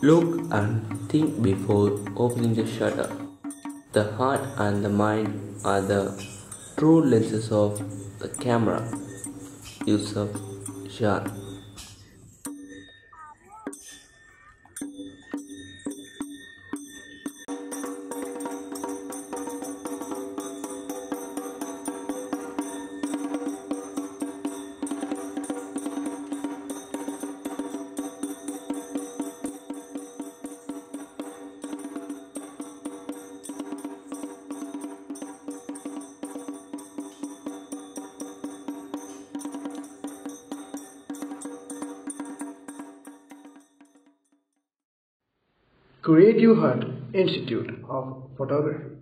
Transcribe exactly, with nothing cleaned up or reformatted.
Look and think before opening the shutter. The heart and the mind are the true lenses of the camera. Yousuf Karsh. Creative Hut Institute of Photography.